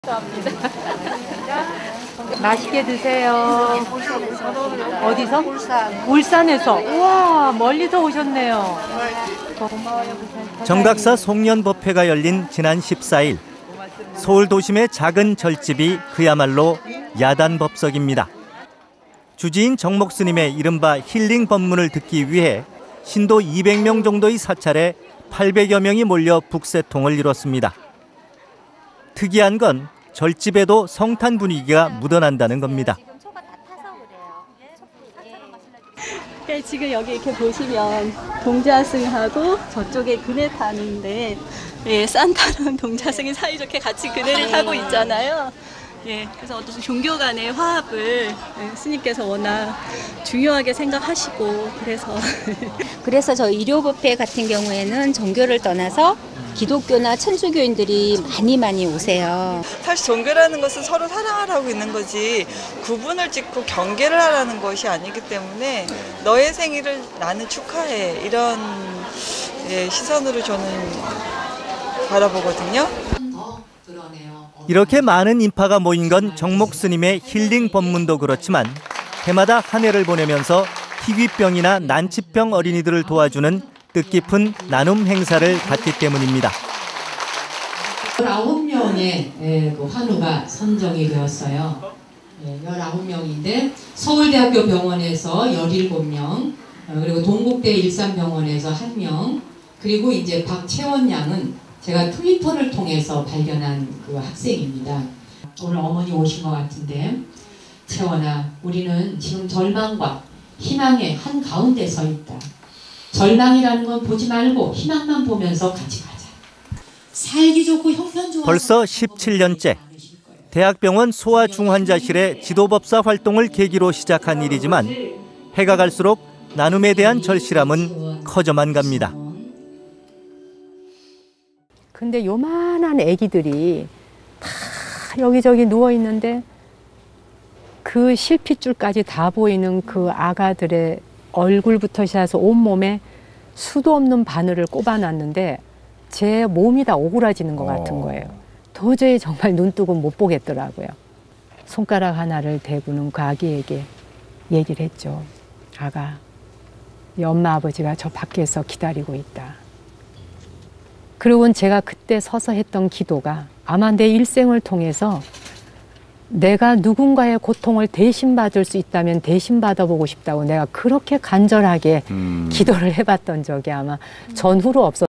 감사합니다. 맛있게 드세요. 어디서? 울산. 울산에서. 우와, 멀리서 오셨네요. 고마워요. 정각사 송년법회가 열린 지난 14일. 서울 도심의 작은 절집이 그야말로 야단법석입니다. 주지인 정목 스님의 이른바 힐링 법문을 듣기 위해 신도 200명 정도의 사찰에 800여 명이 몰려 북새통을 이뤘습니다. 특이한 건 절집에도 성탄 분위기가 묻어난다는 겁니다. 네, 지금 여기 이렇게 보시면 동자승하고 저쪽에 그네 타는데 산타랑 동자승이 사이좋게 같이 그네를 타고 있잖아요. 그래서 어떤 종교 간의 화합을 스님께서 워낙 중요하게 생각하시고 그래서 저 일요법회 같은 경우에는 종교를 떠나서 기독교나 천주교인들이 많이 오세요. 사실 종교라는 것은 서로 사랑하라고 있는 거지 구분을 짓고 경계를 하라는 것이 아니기 때문에 너의 생일을 나는 축하해 이런 시선으로 저는 바라보거든요. 이렇게 많은 인파가 모인 건 정목 스님의 힐링 법문도 그렇지만 해마다 한 해를 보내면서 희귀병이나 난치병 어린이들을 도와주는 뜻깊은 나눔 행사를 갖기 때문입니다. 19명의 환우가 선정이 되었어요. 19명인데 서울대학교 병원에서 17명, 그리고 동국대 일산병원에서 1명, 그리고 이제 박채원 양은 제가 트위터를 통해서 발견한 그 학생입니다. 오늘 어머니 오신 것 같은데, 채원아, 우리는 지금 절망과 희망의 한 가운데 서 있다. 절망이라는 건 보지 말고 희망만 보면서 같이 가자. 살기 좋고 형편 좋아. 벌써 17년째 대학병원 소아중환자실의 지도법사 활동을 계기로 시작한 일이지만 해가 갈수록 나눔에 대한 절실함은 커져만 갑니다. 근데 요만한 애기들이 다 여기저기 누워있는데 그 실핏줄까지 다 보이는 그 아가들의 얼굴부터 시작해서 온몸에 수도 없는 바늘을 꼽아놨는데 제 몸이 다 오그라지는 것 같은 거예요. 도저히 정말 눈 뜨고 못 보겠더라고요. 손가락 하나를 대고는 그 아기에게 얘기를 했죠. 아가, 네 엄마 아버지가 저 밖에서 기다리고 있다. 그리고는 제가 그때 서서 했던 기도가 아마 내 일생을 통해서 내가 누군가의 고통을 대신 받을 수 있다면 대신 받아보고 싶다고 내가 그렇게 간절하게 기도를 해봤던 적이 아마 전후로 없었어요.